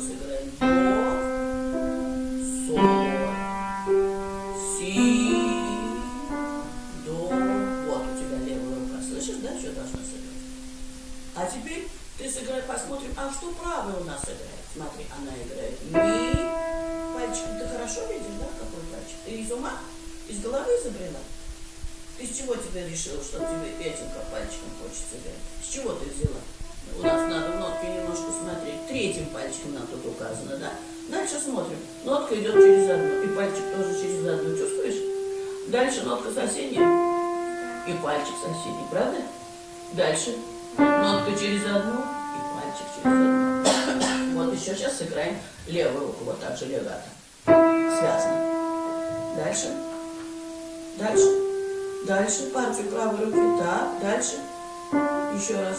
Сыграем до, соль, си, до. Вот у тебя левая рука. Слышишь, да, что должна сыграть? А теперь ты сыграй, посмотрим, а что правая у нас играет? Смотри, она играет ми. Пальчиком ты хорошо видишь, да, какой пальчик? Ты из ума? Из головы изобрела? Ты с чего тебе решила, что тебе этим пальчиком хочется играть? С чего ты взяла? У нас надо в нотке немножко смотреть. Третьим пальчиком нам тут указано, да? Дальше смотрим. Нотка идет через одну. И пальчик тоже через одну. Чувствуешь? Дальше нотка соседняя. И пальчик соседний, правда? Дальше нотка через одну. И пальчик через одну. Вот еще сейчас сыграем левую руку. Вот так же легато. Связано. Дальше. Дальше. Дальше партию правой руки. Так, дальше. Еще раз.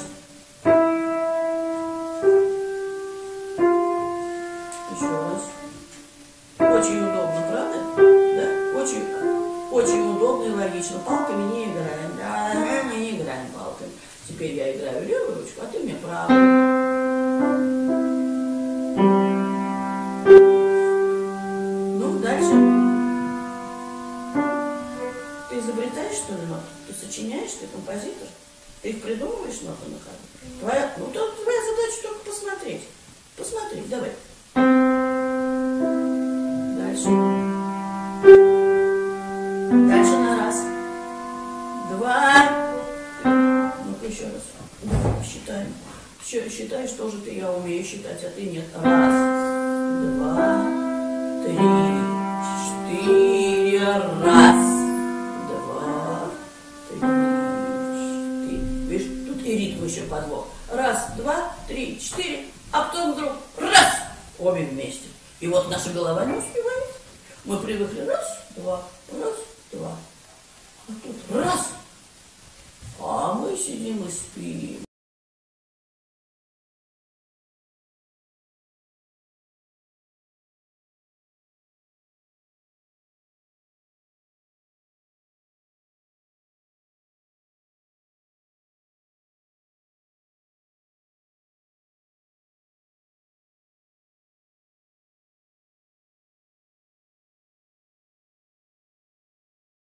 Еще раз. Очень удобно, правда? Да? Очень удобно и логично. Палками не играем. Да, мы не играем палками. Теперь я играю левую ручку, а ты мне правую. Ну, дальше. Ты изобретаешь, что ли, ноты? Ты сочиняешь, ты композитор? Ты их придумываешь ноты на ходу? Ну, тут твоя задача только посмотреть. Посмотреть, давай. Дальше. Дальше на раз. Два. Ну-ка еще раз. Давай посчитаем. Считаешь тоже ты, я умею считать, а ты нет. Раз, два, три, четыре. Раз, два, три, четыре. Видишь, тут и ритм еще подвох. Раз, два, три, четыре. А потом вдруг раз, обе вместе. И вот наша голова не успевает. Мы привыкли раз, два, а тут раз. А мы сидим и спим.